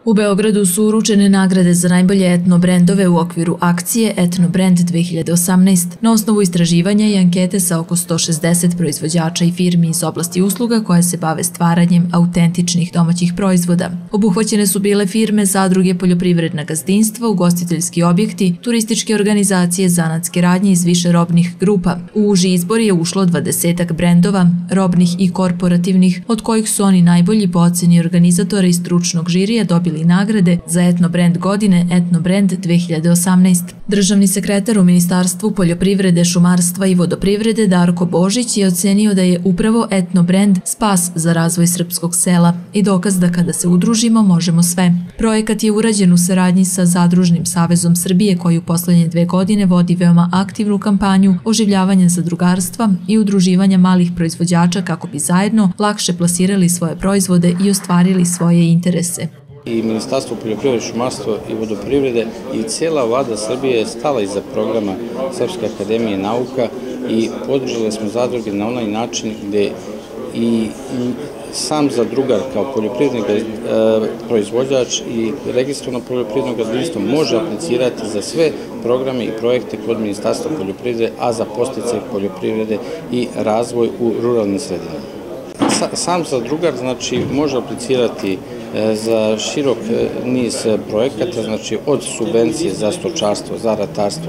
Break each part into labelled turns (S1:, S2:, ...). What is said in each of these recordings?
S1: U Beogradu su uručene nagrade za najbolje etno brendove u okviru akcije Etno Brend 2018 na osnovu istraživanja i ankete sa oko 160 proizvođača i firmi iz oblasti usluga koje se bave stvaranjem autentičnih domaćih proizvoda. Obuhvaćene su bile firme, zadruge, poljoprivredna gazdinstva, ugostiteljski objekti, turističke organizacije, zanatske radnje iz više robnih grupa. U uži izbor je ušlo 20-ak brendova, robnih i korporativnih, od kojih su oni najbolji po oceni organizatora i stručnog žirija dobili nagrade za etno brend godine Etno Brend 2018. Državni sekretar u Ministarstvu poljoprivrede, šumarstva i vodoprivrede Darko Božić je ocenio da je upravo etno brend spas za razvoj srpskog sela i dokaz da kada se udružimo možemo sve. Projekat je urađen u saradnji sa Zadružnim savezom Srbije koji u poslednje 2 godine vodi veoma aktivnu kampanju oživljavanja zadrugarstva i udruživanja malih proizvođača kako bi zajedno lakše plasirali svoje proizvode i ostvarili svoje interese.
S2: I Ministarstvo poljoprivrede, šumarstva i vodoprivrede i cijela vlada Srbije je stala iza programa Srpske akademije nauka i podržali smo zadruge na onaj način gde i sam zadrugar kao poljoprivredni proizvođač i registrovano poljoprivredno gazdinstvo može aplicirati za sve programe i projekte kod Ministarstva poljoprivrede, a za podsticaj poljoprivrede i razvoj u ruralnim sredinama. Sam zadrugar može aplicirati za širok niz projekata, od subvencije za stočarstvo, za ratarstvo,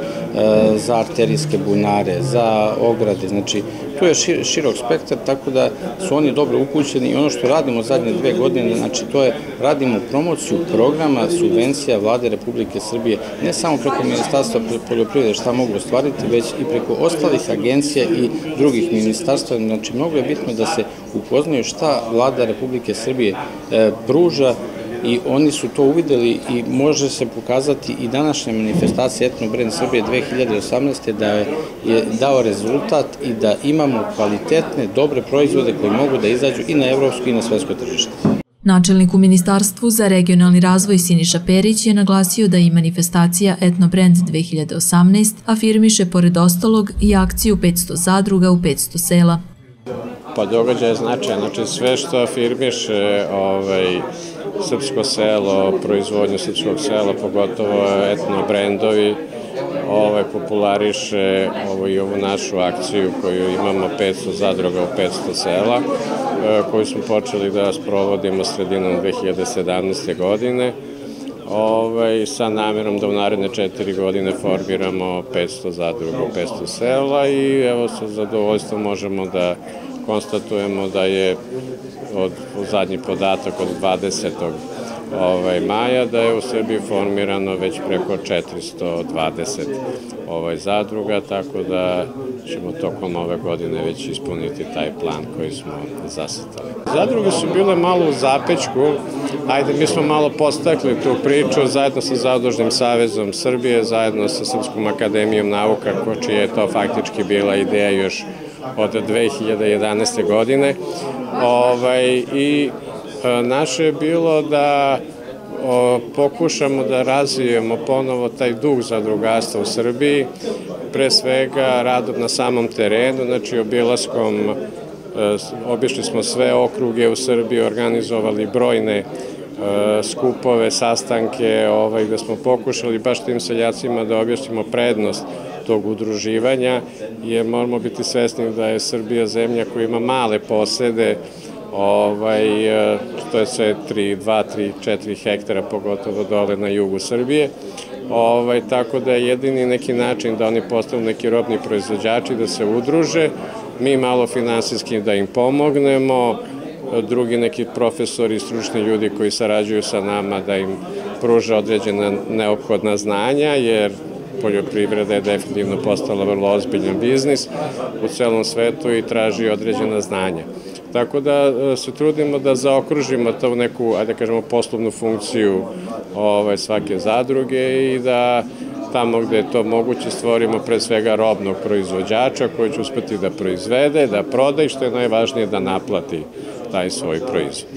S2: za arterijske bunare, za ograde, tu je širok spektar, tako da su oni dobro upućeni i ono što radimo zadnje 2 godine, to je radimo promociju programa subvencija Vlade Republike Srbije, ne samo preko Ministarstva poljoprivrede šta mogu ostvariti, već i preko ostalih agencija i drugih ministarstva, mnogo je bitno da se upoznaju šta Vlada Republike Srbije pruža i oni su to uvideli i može se pokazati i današnja manifestacija Etno Brend Srbije 2018. da je dao rezultat i da imamo kvalitetne, dobre proizvode koji mogu da izađu i na evropsko i na svetsko tržište.
S1: Načelnik u Ministarstvu za regionalni razvoj Siniša Perić je naglasio da i manifestacija Etno Brend 2018 afirmiše pored ostalog i akciju 500 zadruga u 500 sela.
S3: Pa događaj je značajan, sve što afirmiše srpsko selo, proizvodnju srpskog sela, pogotovo etno brendovi, populariše i ovu našu akciju koju imamo 500 zadruga u 500 sela, koju smo počeli da sprovodimo sredinom 2017. godine, sa namjerom da u naredne 4 godine formiramo 500 zadruga u 500 sela i evo sa zadovoljstvom možemo da konstatujemo da je zadnji podatak od 20. maja da je u Srbiji formirano već preko 420 zadruga, tako da ćemo tokom ove godine već ispuniti taj plan koji smo zacrtali. Zadruge su bile malo u zapećku, mi smo malo postakli tu priču zajedno sa Zadružnim savezom Srbije, zajedno sa Srpskom akademijom nauka, čija je to faktički bila ideja još od 2011. godine i naše je bilo da pokušamo da razvijemo ponovo taj duh zadrugarstva u Srbiji, pre svega radom na samom terenu, obilaskom, obišli smo sve okruge u Srbiji, organizovali brojne skupove, sastanke, gde smo pokušali baš tim seljacima da objasnimo prednost tog udruživanja, jer moramo biti svesni da je Srbija zemlja koja ima male posede, to je sve 2, 3, 4 hektara, pogotovo dole na jugu Srbije, tako da je jedini neki način da oni postanu neki robni proizvođači, da se udruže, mi malo finansijski da im pomognemo, drugi neki profesori i stručni ljudi koji sarađuju sa nama da im pruža određena neophodna znanja, jer poljoprivreda je definitivno postala vrlo ozbiljan biznis u celom svetu i traži određena znanja. Tako da se trudimo da zaokružimo to neku, da kažemo, poslovnu funkciju svake zadruge i da tamo gde je to moguće stvorimo pre svega robnog proizvođača koji će uspeti da proizvede, da proda i što je najvažnije da naplati taj svoj proizvod.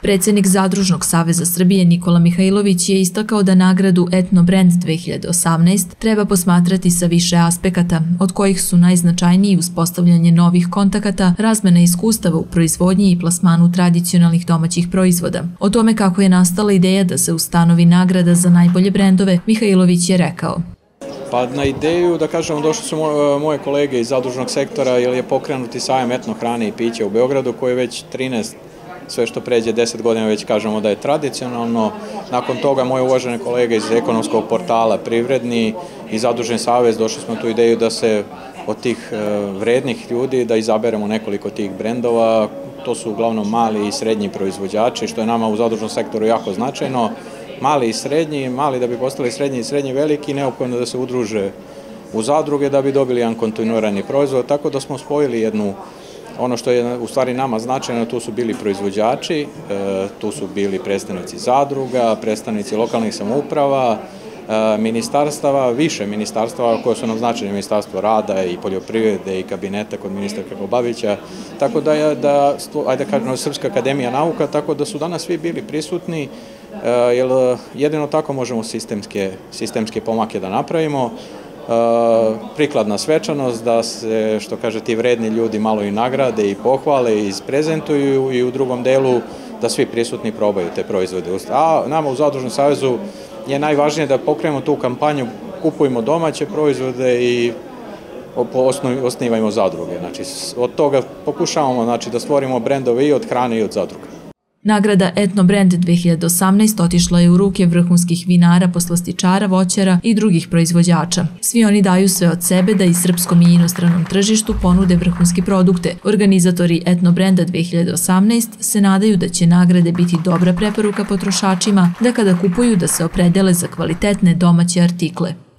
S1: Predsednik Zadružnog saveza Srbije Nikola Mihajlović je istakao da nagradu Etno Brand 2018 treba posmatrati sa više aspekata, od kojih su najznačajniji uspostavljanje novih kontakata, razmena iskustava u proizvodnji i plasmanu tradicionalnih domaćih proizvoda. O tome kako je nastala ideja da se ustanovi nagrada za najbolje brendove, Mihajlović je rekao.
S4: Pa na ideju, da kažemo, došli su moje kolege iz zadružnog sektora jer je pokrenuti sajam etno hrane i pića u Beogradu koji je već 13, sve što pređe 10 godina već kažemo da je tradicionalno. Nakon toga moje uvažene kolege iz ekonomskog portala Privredni i Zadružni savez došli smo tu ideju da se od tih vrednih ljudi da izaberemo nekoliko tih brendova. To su uglavnom mali i srednji proizvođači, što je nama u zadružnom sektoru jako značajno. Mali i srednji, mali da bi postali srednji i srednji veliki, neophodno da se udruže u zadruge da bi dobili jedan kontinuirani proizvod, tako da smo spojili jednu, ono što je u stvari nama značajno, tu su bili proizvođači, tu su bili predstavnici zadruga, predstavnici lokalnih samouprava, ministarstava, više ministarstava koje su nam značajne, Ministarstvo rada i poljoprivrede i kabineta kod ministra Krkobabića, tako da je, ajde kažemo, Srpska akademija nauka, tako da su danas svi bili prisutni, jer jedino tako možemo sistemske pomake da napravimo. Prikladna svečanost, da se, što kaže, ti vredni ljudi malo i nagrade i pohvale i isprezentuju i u drugom delu da svi prisutni probaju te proizvode. A nama u Zadružnom savezu je najvažnije da pokrenemo tu kampanju, kupujemo domaće proizvode i osnivajmo zadruge. Znači, od toga pokušavamo, znači, da stvorimo brendove i od hrane i od zadruga.
S1: Nagrada Etno Brand 2018 otišla je u ruke vrhunskih vinara, poslastičara, voćara i drugih proizvođača. Svi oni daju sve od sebe da i srpskom i inostranom tržištu ponude vrhunske produkte. Organizatori Etno Branda 2018 se nadaju da će nagrade biti dobra preporuka potrošačima da kada kupuju da se opredele za kvalitetne domaće artikle.